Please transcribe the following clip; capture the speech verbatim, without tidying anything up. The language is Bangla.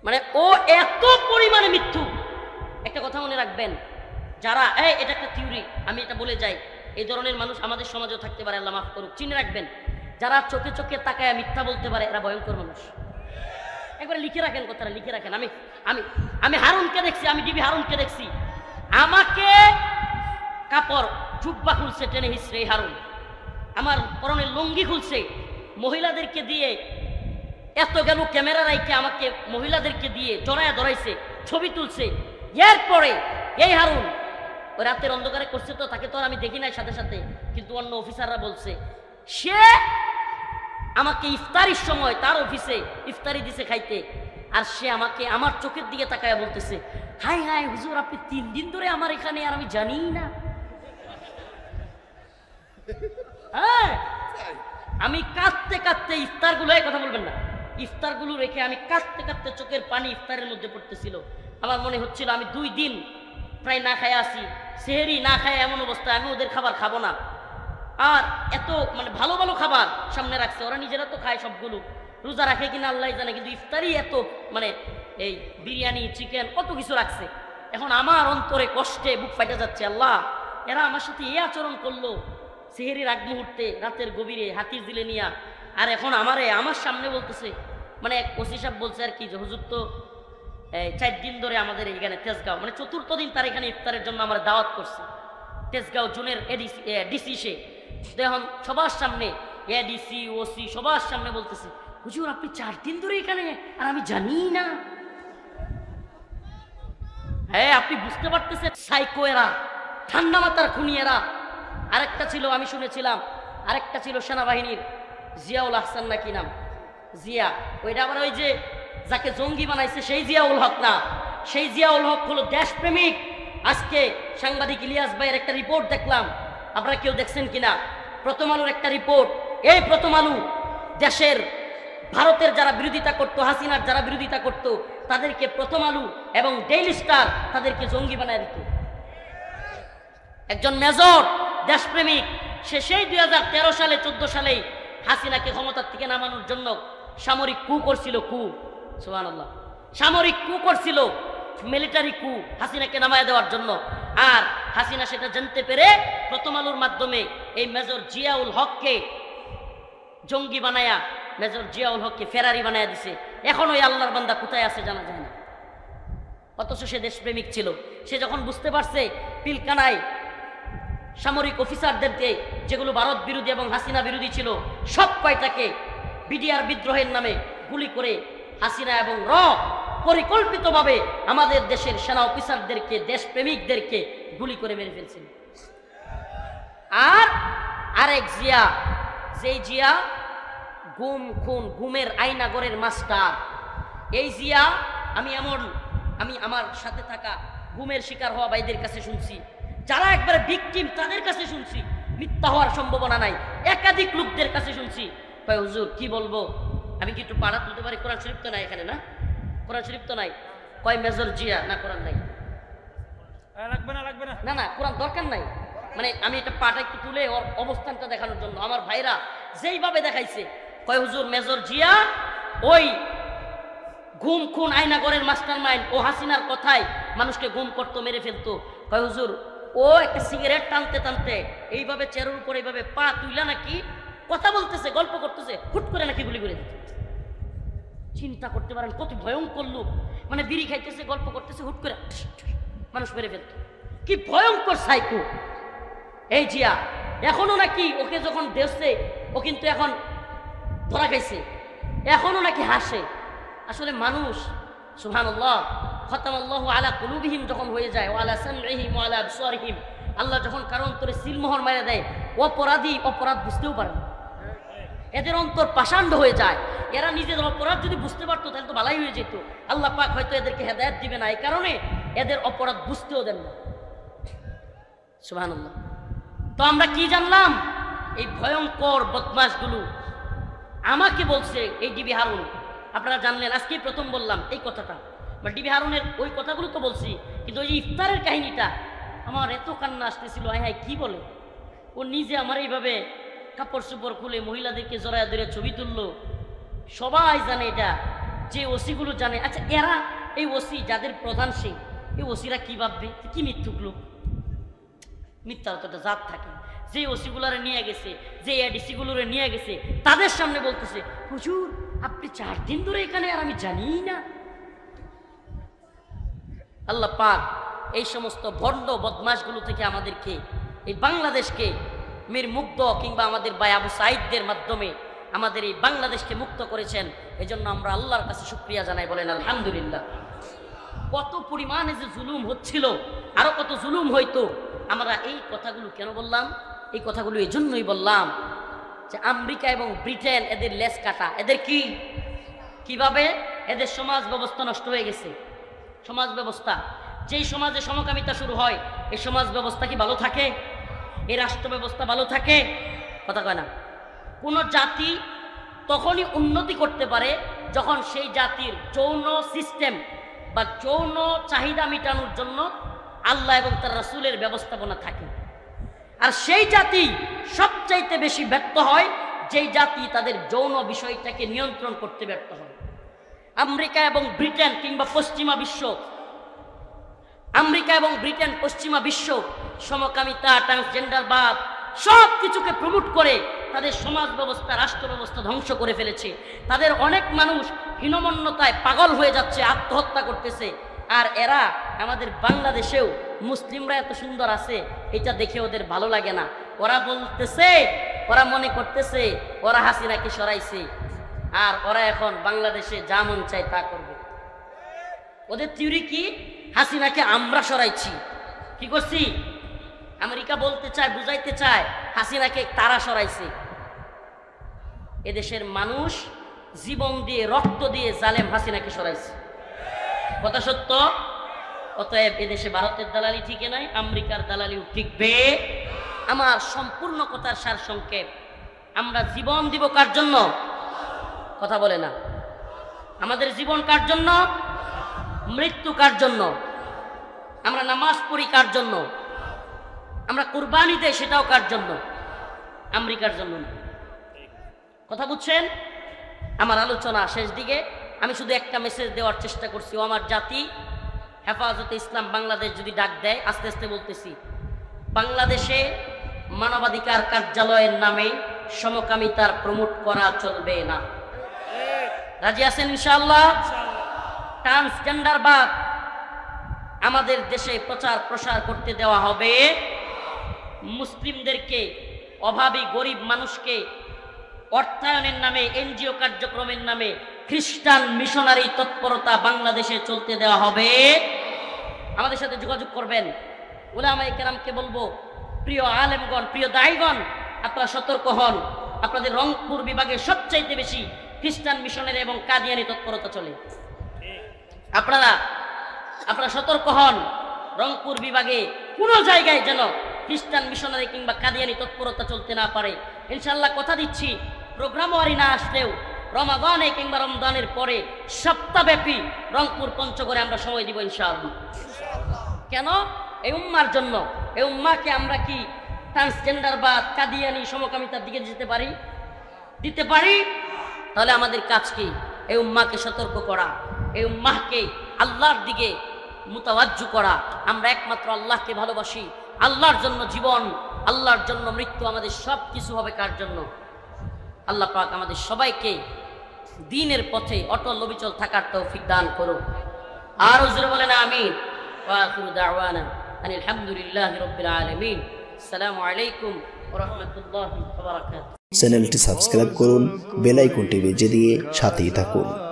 মানে ও এত পরিমাণে মিথ্যু। একটা কথা মনে রাখবেন, যারা এই এটা একটা থিওরি, আমি এটা বলে যাই, এই ধরনের মানুষ আমাদের সমাজেও থাকতে পারে, আল্লাহ মাফ করুক। চিনে রাখবেন, যারা চোখে চোখে তাকায় মিথ্যা বলতে পারে এরা ভয়ঙ্কর মানুষ। একবার লিখে রাখেন কথাটা, লিখে রাখেন। আমি আমি আমি হারুনকে দেখছি, আমি ডিবি হারুনকে দেখছি, আমাকে কাপড় জুব্বা খুলছে টেনে হিসড়ে এই হারুন, আমার পরনের লুঙ্গি খুলছে, মহিলাদেরকে দিয়ে এত গেল ক্যামেরা রাইকে আমাকে মহিলাদেরকে দিয়ে জড়ায়া ধরাইছে, ছবি তুলছে। এরপরে এই হারুন ওই রাতের অন্ধকারে করছে, তো তাকে তো আর আমি দেখি নাই সাথে সাথে, কিন্তু অন্য অফিসাররা বলছে সে আমাকে ইফতারির সময় তার অফিসে ইফতারি দিছে খাইতে, আর সে আমাকে আমার চোখের দিকে তাকায় বলতেছে, হাই হাই হুজুর আপনি তিন দিন ধরে আমার এখানে আর আমি জানি না। হ্যাঁ, আমি কাঁদতে কাঁদতে ইফতারগুলো, এই কথা বলবেন না, ইফতারগুলো রেখে আমি কাঁদতে কাঁদতে চোখের পানি ইফতারের মধ্যে পড়তেছিল। আমার মনে হচ্ছিল আমি দুই দিন প্রায় না খায় আসি, সেহেরি না খায় এমন অবস্থায়, আমি ওদের খাবার খাবো না। আর এত মানে ভালো ভালো খাবার সামনে রাখছে, ওরা নিজেরা তো খায় সবগুলো, রোজা রাখে কিনা আল্লাহ জানে, কিন্তু ইফতারি এত মানে এই বিরিয়ানি চিকেন কত কিছু রাখছে। এখন আমার অন্তরে কষ্টে বুক ফাইটা যাচ্ছে, আল্লাহ এরা আমার সাথে এই আচরণ করলো সেহেরির আগ মুহূর্তে রাতের গভীরে হাতির দিলে নিয়া, আর এখন আমারে আমার সামনে বলতেছে। মানে ওসি সাহেব বলছে আর কি যে হুজুর তো এই চার দিন ধরে আমাদের এখানে তেজগাঁও, মানে চতুর্থ দিন তার এখানে ইফতারের জন্য আমার দাওয়াত করছে তেজগাঁও জোনের এডিসি ডিসি, সে এখন সবার সামনে এডিসি ওসি সবার সামনে বলতেছে, হুজুর আপনি চার দিন ধরে এখানে আর আমি জানি না। হ্যাঁ, আপনি বুঝতে পারতেছেন সাইকো এরা, ঠান্ডা মাথার খুনি এরা। আরেকটা ছিল আমি শুনেছিলাম, আরেকটা ছিল সেনাবাহিনীর জিয়াউল আহসান নাকি নাম, জিয়া, ওইটা আবার ওই যে যাকে জঙ্গি বানাইছে সেই জিয়াউল হক না, সেই জিয়াউল হক হলো দেশপ্রেমিক। আজকে সাংবাদিক ইলিয়াস ভাইয়ের একটা রিপোর্ট দেখলাম, আপনারা কেউ দেখছেন কিনা, প্রথম আলোর একটা রিপোর্ট। এই প্রথম আলো দেশের ভারতের যারা বিরোধিতা করতো, হাসিনার যারা বিরোধিতা করতো, তাদেরকে প্রথম আলো এবং ডেইলি স্টার তাদেরকে জঙ্গি বানায় দিত। একজন মেজর দেশপ্রেমিক, সে সেই দুই হাজার তেরো সালে চোদ্দ সালেই হাসিনাকে ক্ষমতার থেকে নামানোর জন্য সামরিক কু করছিল, কু সুবহানাল্লাহ, সামরিক কু করছিল, মিলিটারি কু হাসিনাকে নামায় দেওয়ার জন্য। আর হাসিনা সেটা জানতে পেরে প্রথম আলোর মাধ্যমে এই মেজর জিয়াউল হককে জঙ্গি বানায়া, মেজর জিয়াউল হককে ফেরারি বানায়া দিছে। এখন ওই আল্লাহর বান্দা কোথায় আছে জানা যায় না, অথচ সে দেশপ্রেমিক ছিল। সে যখন বুঝতে পারছে পিলকানায় সামরিক অফিসারদেরকে, যেগুলো ভারত বিরোধী এবং হাসিনা বিরোধী ছিল, সব কয়টাকে বিডিআর বিদ্রোহের নামে গুলি করে হাসিনা এবং র পরিকল্পিতভাবে আমাদের দেশের সেনা অফিসারদেরকে, দেশপ্রেমিকদেরকে গুলি করে মেরে ফেলছিল। আর আরেক জিয়া, যেই জিয়া গুম খুন গুমের আয়নাগরের মাস্টার, এই জিয়া আমি এমন আমি আমার সাথে থাকা গুমের শিকার হওয়া ভাইদের কাছে শুনছি, যারা একবারে ভিকটিম তাদের কাছে শুনছি, মিথ্যা হওয়ার সম্ভাবনা নাই, একাধিক লোকদের কাছে শুনছি। ভাই হুজুর কি বলবো, আমি কি একটু পাড়া তুলতে পারি? কোরআন শরীফ তো নাই এখানে, না কোরআন শরীফ তো নাই। কয় মেজর জিয়া, না কোরআন নাই, লাগবে না লাগবে না না না কোরআন দরকার নাই, মানে আমি এটা পাটা একটু তুলে ওর অবস্থানটা দেখানোর জন্য। আমার ভাইরা যেইভাবে দেখাইছে, কয় হুজুর মেজর জিয়া ওই গুম খুন আয়নাগরের মাস্টার মাইন্ড, ও হাসিনার কথায় মানুষকে গুম করতো, মেরে ফেলতো। কয় হুজুর ও একটা সিগারেট টানতে টানতে এইভাবে চেয়ারের উপর এইভাবে পা তুইলা নাকি কথা বলতেছে, গল্প করতেছে, হুট করে নাকি গুলি করে দিত। চিন্তা করতে পারেন কত ভয়ঙ্কর লোক, মানে বিড়ি খাইতেছে, গল্প করতেছে, হুট করে মানুষ মেরে ফেলত। কি ভয়ঙ্কর সাইকো এই জিয়া। এখনো নাকি ওকে যখন দেখছে, ও কিন্তু এখন ধরা খাইছে, এখনো নাকি হাসে। আসলে মানুষ সুবহানাল্লাহ, খতামাল্লাহু আলা কুলুবিহিম যখন হয়ে যায়, ওয়া আলা সামইহিম ওয়া আলা আবসারিহিম, আল্লাহ যখন কারণ অন্তরে সিলমোহর মারা দেয়, অপরাধী অপরাধ বুঝতেও পারে না, এদের অন্তর পাষাণ্ড হয়ে যায়। এরা নিজেদের অপরাধ যদি বুঝতে পারতো তাহলে তো ভালোই হয়ে যেত। আল্লাহ পাক হয়তো এদেরকে হেদায়েত দিবে না, এই কারণে এদের অপরাধ বুঝতেও দেন না। সুবহানাল্লাহ। তো আমরা কি জানলাম? এই ভয়ঙ্কর বদমাশগুলো আমাকে বলছে এই ডিবি হারুন, আপনারা জানলেন আজকেই প্রথম বললাম এই কথাটা। বা ডিবি হারুনের ওই কথাগুলো তো বলছি, কিন্তু ওই ইফতারের কাহিনীটা আমার এত কান্না আসতেছিল, আয় হায় কি বলে, ও নিজে আমার এইভাবে কাপড় চোপড় খুলে মহিলাদেরকে জড়ায় ধরে ছবি তুললো, সবাই জানে এটা যে ওসিগুলো জানে, আচ্ছা এরা এই ওসি যাদের প্রধান সে, এই ওসিরা কি ভাববে, কি মিথ্যুক লোক, মিথ্যার তো একটা জাত থাকে। যে ওসিগুলারে নিয়ে গেছে, যে এডিসিগুলোরে নিয়ে গেছে, তাদের সামনে বলতেছে হুজুর আপনি চার দিন ধরে এখানে, আর আমি জানি না। আল্লাহ পাক এই সমস্ত ভণ্ড বদমাশগুলো থেকে আমাদেরকে, এই বাংলাদেশকে মীর মুগ্ধ কিংবা আমাদের ভাই আবু সাইদদের মাধ্যমে আমাদের এই বাংলাদেশকে মুক্ত করেছেন। এজন্য আমরা আল্লাহর কাছে শুকরিয়া জানাই, বলেন আলহামদুলিল্লাহ। কত পরিমাণে যে জুলুম হচ্ছিল, আরো কত জুলুম হইতো। আমরা এই কথাগুলো কেন বললাম? এই কথাগুলো এই জন্যই বললাম যে আমেরিকা এবং ব্রিটেন এদের লেজ কাটা, এদের কি কিভাবে এদের সমাজ ব্যবস্থা নষ্ট হয়ে গেছে। সমাজ ব্যবস্থা, যেই সমাজে সমকামিতা শুরু হয়, এই সমাজ ব্যবস্থা কি ভালো থাকে? এই রাষ্ট্র ব্যবস্থা ভালো থাকে? কথা কয় না। কোনো জাতি তখনই উন্নতি করতে পারে যখন সেই জাতির যৌন সিস্টেম বা যৌন চাহিদা মেটানোর জন্য আল্লাহ এবং তার রাসূলের ব্যবস্থাপনা থাকে। আর সেই জাতি সবচাইতে বেশি ব্যর্থ হয় যেই জাতি তাদের যৌন বিষয়টাকে নিয়ন্ত্রণ করতে ব্যর্থ হয়। আমেরিকা এবং ব্রিটেন কিংবা পশ্চিমা বিশ্ব, আমেরিকা এবং ব্রিটেন পশ্চিমা বিশ্ব সমকামিতা, ট্রান্সজেন্ডারবাদ সব কিছুকে প্রমোট করে তাদের সমাজ ব্যবস্থা, রাষ্ট্র ব্যবস্থা ধ্বংস করে ফেলেছে। তাদের অনেক মানুষ হীনমন্যতায় পাগল হয়ে যাচ্ছে, আত্মহত্যা করতেছে। আর এরা আমাদের বাংলাদেশেও মুসলিমরা এত সুন্দর আছে, এটা দেখে ওদের ভালো লাগে না। ওরা বলতেছে, ওরা মনে করতেছে ওরা হাসিনাকে সরাইছে, আর ওরা এখন বাংলাদেশে যা মন চায় তা করবে। ওদের থিওরি কি? হাসিনাকে আমরা সরাইছি। কি করছি? আমেরিকা বলতে চায়, বুঝাইতে চায় হাসিনাকে তারা সরাইছে। এদেশের মানুষ জীবন দিয়ে, রক্ত দিয়ে জালেম হাসিনাকে সরাইছে। কথা সত্য। অতএব এদেশে ভারতের দালালি ঠিকই নাই, আমেরিকার দালালিও ঠিকবে। আমার সম্পূর্ণ কথার সার সংক্ষেপ, আমরা জীবন দিব কার জন্য? কথা বলে না। আমাদের জীবন কার জন্য? মৃত্যু কার জন্য? আমরা নামাজ পড়ি কার জন্য? আমরা কুরবানি দেই সেটাও কার জন্য? আমেরিকার জন্য না। কথা বুঝছেন? আমার আলোচনা শেষ দিকে আমি শুধু একটা মেসেজ দেওয়ার চেষ্টা করছি। ও আমার জাতি, হেফাজতে ইসলাম বাংলাদেশ যদি ডাক দেয়, আস্তে আস্তে বলতেছি, বাংলাদেশে মানবাধিকার কার্যালয়ের নামে সমকামিতার প্রমোট করা চলবে না। রাজি আছেন ইনশাআল্লাহ? ট্রান্সজেন্ডারবাদ আমাদের দেশে প্রচার প্রসার করতে দেওয়া হবে। মুসলিমদেরকে, অভাবী গরিব মানুষকে অর্থায়নের নামে, এনজিও কার্যক্রমের নামে খ্রিস্টান মিশনারি তৎপরতা বাংলাদেশে চলতে দেওয়া হবে। আমাদের সাথে যোগাযোগ করবেন। উলামায়ে কেরামকে বলবো, প্রিয় আলেমগণ, প্রিয় দায়ীগণ, আপনারা সতর্ক হন। আপনাদের রংপুর বিভাগে সবচাইতে বেশি খ্রিস্টান মিশনারি এবং কাদিয়ানি তৎপরতা চলে। আপনারা আপনারা সতর্ক হন। রংপুর বিভাগে কোনো জায়গায় যেন খ্রিস্টান মিশনারি কিংবা কাদিয়ানি তৎপরতা চলতে না পারে। ইনশাআল্লাহ কথা দিচ্ছি, প্রোগ্রামওয়ারি না আসলেও রমাদানে কিংবা রমজানের পরে সপ্তাহব্যাপী রংপুর পঞ্চগড়ে আমরা সময় দিব ইনশাআল্লাহ। কেন? এই উম্মার জন্য। এই উম্মাকে আমরা কি ট্রান্সজেন্ডার বা কাদিয়ানি সমকামিতার দিকে যেতে পারি? দিতে পারি? তাহলে আমাদের কাজ কি? এই উম্মাকে সতর্ক করা, এই উম্মাহকে আল্লাহর দিকে মুতাওয়াজ্জু করা। আমরা একমাত্র আল্লাহকে ভালোবাসি, আল্লাহর জন্য জীবন, আল্লাহর জন্য মৃত্যু। আমাদের সব কিছু হবে কার জন্য? আল্লাহ পাক আমাদের সবাইকে দ্বীনের পথে অটল অবিচল থাকার তৌফিক দান করুন। আর হুজুর বলেন আমিন। ওয়া আখিরু দাওয়ানা আনিল হামদুলিল্লাহি রাব্বিল আলামিন। আসসালামু আলাইকুম ওয়া রাহমাতুল্লাহি ওয়া বারাকাতুহু। চ্যানেলটি সাবস্ক্রাইব করুন, বেল আইকনটি বেজে দিয়ে সাথেই থাকুন।